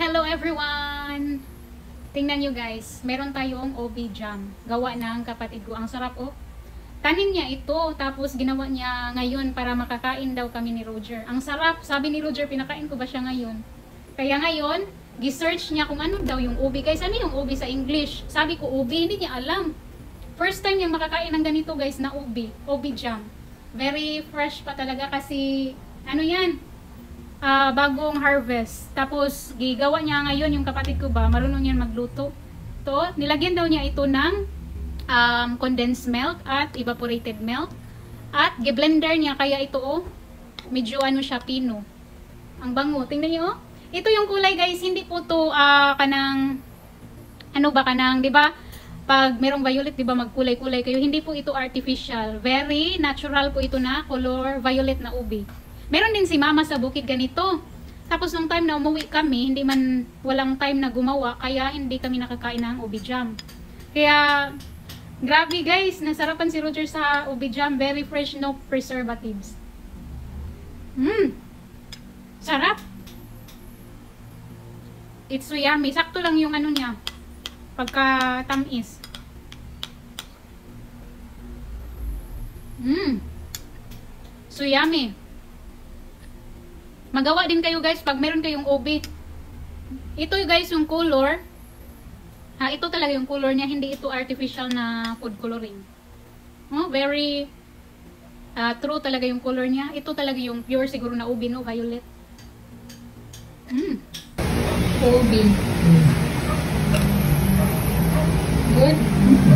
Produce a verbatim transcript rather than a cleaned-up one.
Hello everyone! Tingnan nyo guys, meron tayong O B jam. Gawa ng kapatid ko. Ang sarap oh. Tanim niya ito, tapos ginawa niya ngayon para makakain daw kami ni Roger. Ang sarap, sabi ni Roger, pinakain ko ba siya ngayon? Kaya ngayon, gi-search niya kung ano daw yung O B. Guys, ano yung O B sa English? Sabi ko O B, hindi niya alam. First time niyang makakain ng ganito guys na O B, O B jam. Very fresh pa talaga kasi, ano yan? Uh, bagong harvest. Tapos, gigawa niya ngayon yung kapatid ko ba, marunong yan magluto. To, nilagyan daw niya ito ng um, condensed milk at evaporated milk. At gi-blender niya, kaya ito oh, medyo ano siya, pino. Ang bango. Tingnan niyo oh. Ito yung kulay guys, hindi po to uh, kanang, ano ba kanang, di ba? Pag merong violet, di ba magkulay-kulay kayo, hindi po ito artificial. Very natural po ito na color violet na ubi. Meron din si mama sa bukid ganito. Tapos nung time na umuwi kami, hindi man walang time na gumawa, kaya hindi kami nakakain ng ubi jam. Kaya, grabe guys, nasarapan si Roger sa ubi jam. Very fresh, no preservatives. Mmm! Sarap! It's so yummy. Sakto lang yung ano niya. Pagka tamis. Mmm! So yummy! Magawa din kayo guys pag meron kayong O B. Ito guys yung color. Ha, ito talaga yung color niya, hindi ito artificial na food coloring. Oh, very uh, true talaga yung color niya. Ito talaga yung pure siguro na O B, no? Violet. Mm. O B. Good.